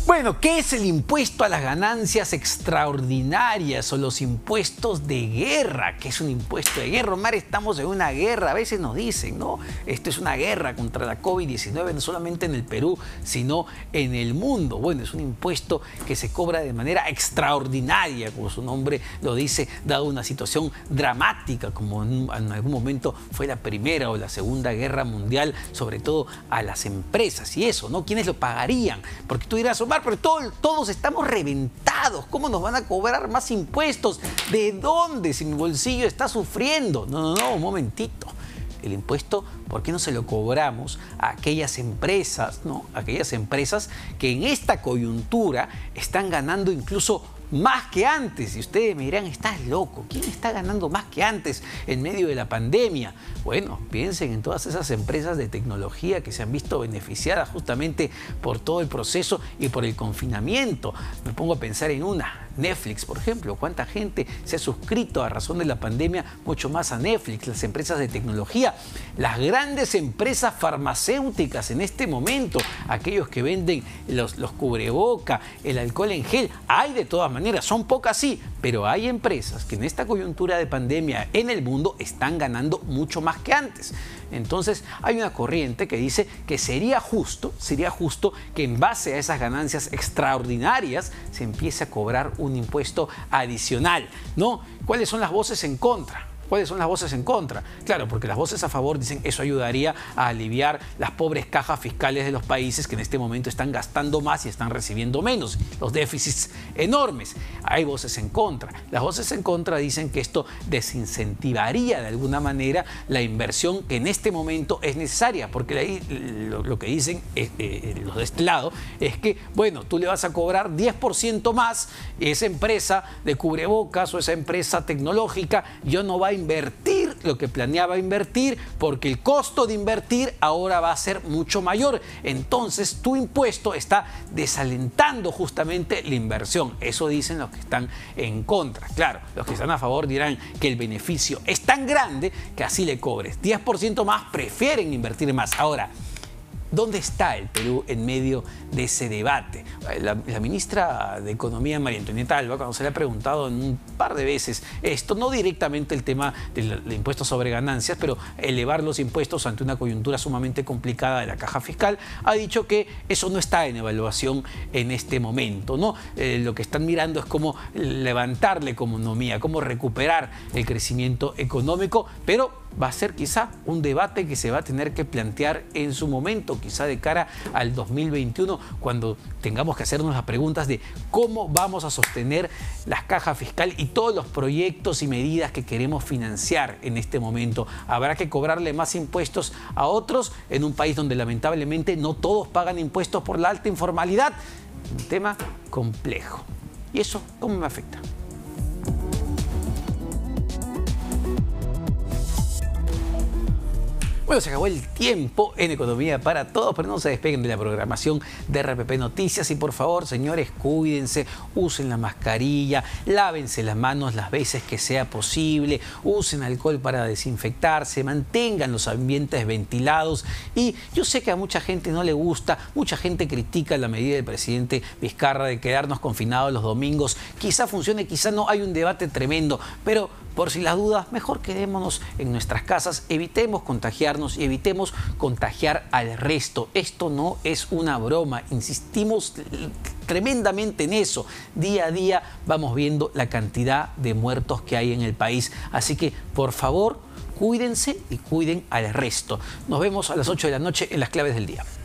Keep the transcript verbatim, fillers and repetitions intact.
Bueno, ¿qué es el impuesto a las ganancias extraordinarias o los impuestos de guerra? ¿Qué es un impuesto de guerra? Omar, estamos en una guerra, a veces nos dicen, ¿no? Esto es una guerra contra la COVID diecinueve, no solamente en el Perú, sino en el mundo. Bueno, es un impuesto que se cobra de manera extraordinaria, como su nombre lo dice, dado una situación dramática, como en, en algún momento fue la Primera o la Segunda Guerra Mundial, sobre todo a las empresas. Y eso, ¿no? ¿Quiénes lo pagarían? Porque tú dirás, Omar, pero todo, todos estamos reventados. ¿Cómo nos van a cobrar más impuestos? ¿De dónde? Si mi bolsillo está sufriendo. No, no, no, un momentito. El impuesto, ¿por qué no se lo cobramos a aquellas empresas, ¿no? Aquellas empresas que en esta coyuntura están ganando incluso más que antes? Y ustedes me dirán, estás loco, ¿quién está ganando más que antes en medio de la pandemia? Bueno, piensen en todas esas empresas de tecnología que se han visto beneficiadas justamente por todo el proceso y por el confinamiento. Me pongo a pensar en una, Netflix, por ejemplo. ¿Cuánta gente se ha suscrito a razón de la pandemia mucho más a Netflix? Las empresas de tecnología, las grandes empresas farmacéuticas en este momento, aquellos que venden los, los cubreboca, el alcohol en gel, hay de todas maneras, son pocas sí, pero hay empresas que en esta coyuntura de pandemia en el mundo están ganando mucho más que antes. Entonces hay una corriente que dice que sería justo, sería justo que en base a esas ganancias extraordinarias se empiece a cobrar un impuesto adicional, ¿no? ¿Cuáles son las voces en contra? ¿Cuáles son las voces en contra? Claro, porque las voces a favor dicen que eso ayudaría a aliviar las pobres cajas fiscales de los países que en este momento están gastando más y están recibiendo menos, los déficits enormes. Hay voces en contra. Las voces en contra dicen que esto desincentivaría de alguna manera la inversión que en este momento es necesaria, porque ahí lo, lo que dicen eh, eh, los de este lado es que, bueno, tú le vas a cobrar diez por ciento más, esa empresa de cubrebocas o esa empresa tecnológica yo no va a invertir lo que planeaba invertir, porque el costo de invertir ahora va a ser mucho mayor. Entonces tu impuesto está desalentando justamente la inversión. Eso dicen los que están en contra. Claro, los que están a favor dirán que el beneficio es tan grande que así le cobres diez por ciento más, prefieren invertir más. Ahora, ¿dónde está el Perú en medio de ese debate? La, la ministra de Economía, María Antonieta Alba, cuando se le ha preguntado en un par de veces esto, no directamente el tema del, del impuesto sobre ganancias, pero elevar los impuestos ante una coyuntura sumamente complicada de la caja fiscal, ha dicho que eso no está en evaluación en este momento, ¿no? Eh, lo que están mirando es cómo levantar la economía, cómo recuperar el crecimiento económico, pero va a ser quizá un debate que se va a tener que plantear en su momento, quizá de cara al dos mil veintiuno, cuando tengamos que hacernos las preguntas de cómo vamos a sostener la caja fiscal y todos los proyectos y medidas que queremos financiar en este momento. ¿Habrá que cobrarle más impuestos a otros en un país donde lamentablemente no todos pagan impuestos por la alta informalidad? Un tema complejo. ¿Y eso cómo me afecta? Bueno, se acabó el tiempo en Economía para Todos, pero no se despeguen de la programación de R P P Noticias. Y por favor, señores, cuídense, usen la mascarilla, lávense las manos las veces que sea posible, usen alcohol para desinfectarse, mantengan los ambientes ventilados. Y yo sé que a mucha gente no le gusta, mucha gente critica la medida del presidente Vizcarra de quedarnos confinados los domingos. Quizá funcione, quizá no, hay un debate tremendo, pero por si las dudas, mejor quedémonos en nuestras casas, evitemos contagiarnos y evitemos contagiar al resto. Esto no es una broma, insistimos tremendamente en eso. Día a día vamos viendo la cantidad de muertos que hay en el país. Así que, por favor, cuídense y cuiden al resto. Nos vemos a las ocho de la noche en Las Claves del Día.